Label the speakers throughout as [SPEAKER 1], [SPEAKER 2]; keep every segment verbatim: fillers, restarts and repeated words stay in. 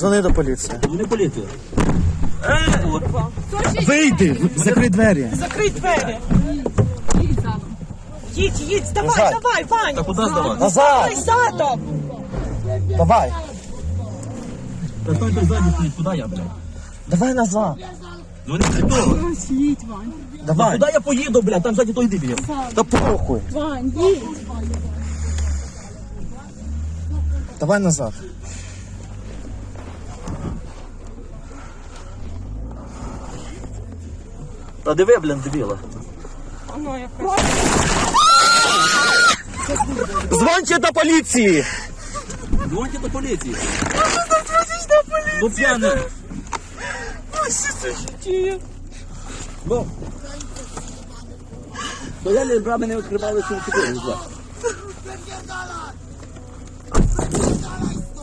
[SPEAKER 1] Дзвони до поліції.
[SPEAKER 2] Вони поліцію.
[SPEAKER 1] Вийди, закрий двері.
[SPEAKER 3] Закрий двері. Їдь, їдь, давай,
[SPEAKER 1] Назад.
[SPEAKER 3] давай, Вань.
[SPEAKER 2] Та куди здавати?
[SPEAKER 1] Назад.
[SPEAKER 3] Давай задом.
[SPEAKER 1] Давай.
[SPEAKER 2] Та той той ззаді стоїть, куди я, блядь?
[SPEAKER 1] Давай назад.
[SPEAKER 2] Ну не того.
[SPEAKER 4] Їдь, Вань.
[SPEAKER 1] Давай.
[SPEAKER 2] Куди я поїду, блядь? Там ззаді той йди, блядь.
[SPEAKER 1] Та похуй.
[SPEAKER 4] Вань, їдь.
[SPEAKER 1] Давай назад.
[SPEAKER 2] Та диви, блін, дебіла.
[SPEAKER 3] Воно якраз.
[SPEAKER 1] Дзвоньте до поліції.
[SPEAKER 2] Дзвоньте до поліції. Ну п'яний. Ну. Стояли, брами не відкривали, що втекли.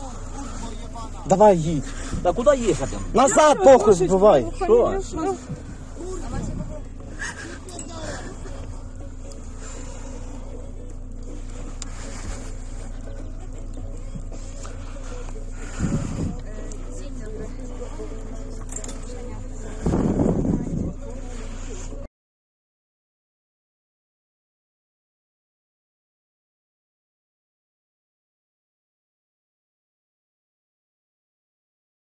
[SPEAKER 1] Давай їдь.
[SPEAKER 2] Та куди їхати?
[SPEAKER 1] Назад, похуй, збивай.
[SPEAKER 2] Що?